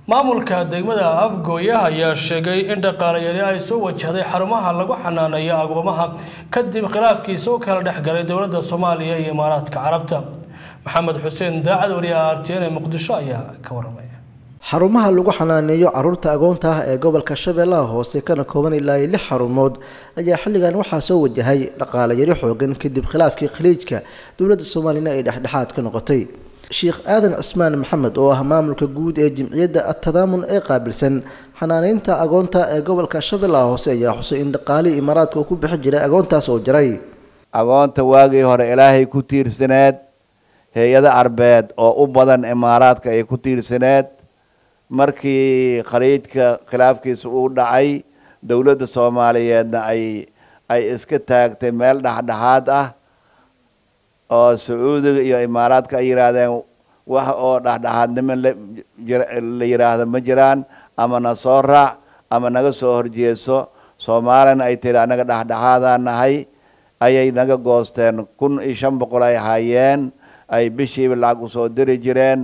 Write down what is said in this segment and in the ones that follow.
maamulka degmada Afgooye ayaa sheegay in dhaqaalayari ay soo wajahday xarumaha lagu xanaaneeyo agoomaha kadib khilaafkiisa oo kala dhaxgalay dawladda Soomaaliya iyo Imaaraadka Carabta. Maxamed Xuseen Daacad wariyaha RTN Muqdisho ayaa ka waramay. xarumaha lagu xanaaneeyo carruurta agoonta ah ee gobolka Shabeellaha Hoose kana kooban ilaa 6 xarumood ayaa xilligan waxaa soo wajahay dhaqaalayari xoogan kadib khilaafkii khaliijka dawladda Soomaaliya ay dhexdhexaad ka noqotay. Sheikh Aadan Cusmaan Maxamed oo ah maamulka guud ee Jimciyadda At-Tadaamun ee qaabilsan xanaaneynta agoonta ee gobolka Shabeellaha Hoose ayaa xusay in dhaqaale Imaaraadka ku bixi jiray agoontaas oo jaray. agoonta waagii hore Ilaahay ku tiirsaneed hay'ada Arbeed oo u badan Imaaraadka ay ku tiirsaneed markii khaliijka khilaafkiisa uu dhacay dawladda Soomaaliyeedna ay iska taagtay meel dhaxdhaxaad ah oo Sacuudiga iyo Imaaraadka ay yiraahdeen wax oo dhaxdhaxaadnimo la yiraahdo ma jiraan ama na soo raac ama naga soo horjeeso Soomaalina ay tiri anaga dhaxdhaxaadaan nahay ayay naga goosteen 1500 ay hayeen ay bishiiba lacag u soo diri jireen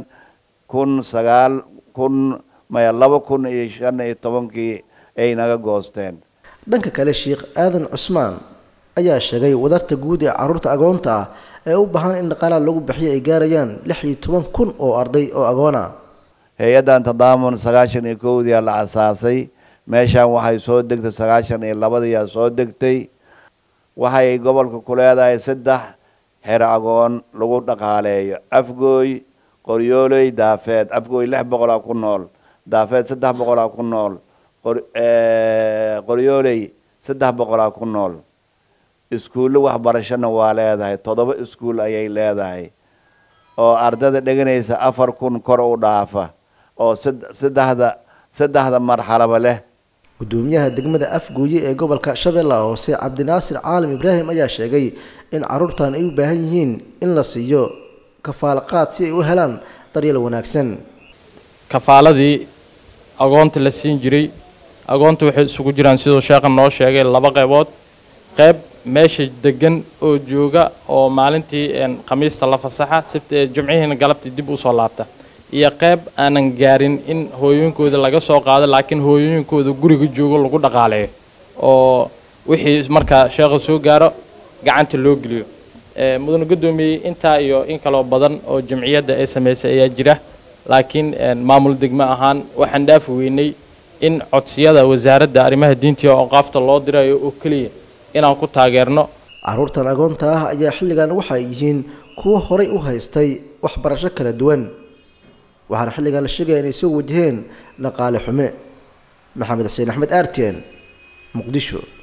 2015 ay naga goosteen. dhanka kale Sheikh Aadan Cusmaan ayaa sheegay wadarta guud ee carruurta agoonta ah ee u baahan in dhaqaale lagu bixiyo ay gaarayaan 16,000 oo arday oo agoon ah. hay'adan Tadaamun 91 la asaasay meeshan waxay soo degtay 92 soo degtay waxay gobolka ku leedahay 3 xero agoon lagu dhaqaaleeyo Afgooy Qoryooley Daafeed Afgooy 600 ku nool Daafeed 300 ku nool Qoryooley 300 ku nool iskuul waxbarashana waa leedahay 7 iskuul ayay leedahay oo ardayda dhiganaysa 4,000 kor u dhaafa oo saddexda marxalaba leh. gudoomiyaha degmada Afgooye ee gobolka Shabeellaha Hoose Cabdinaasir Caalim Ibraahim ayaa sheegay in carruurtan ay u baahan yihiin in la siiyo kafaalaqaad si ay u helaan daryeel wanaagsan. kafaaladii agoonta la siin jiray agoonta waxay isugu jiraan sidoo sheekha noo sheegay 2 qaybood qayb meesha degan oo jooga oo maalintii khamiista la fasaxa sabti jumcihiina galabtii dib u soo laabta iyo qayb aanan gaarin in hooyooyinkooda laga soo qaado laakiin hooyooyinkooda guriga joogo lagu dhaqaaleeyo oo wixii marka sheekha soo gaaro gacanta loo geliyo. mudane gudoomiyay inta iyo in kala badan oo jimciyadda ay sameysay ayaa jira laakiin maamul degmo ahaan waxaan dhaaf weynay in codsiyada wasaaradda arrimaha diinta iyo aqaafta loo dirayo oo kaliya inaan ku taageerno. carruurtan agoonta ah ayaa xilligan waxa ay yihiin kuwa horay u haystay waxbarasho kala duwan waxaana xilligan la sheegay inay soo wajaheen dhaqaale xume. Maxamed Xuseen Axmed RTN Muqdisho.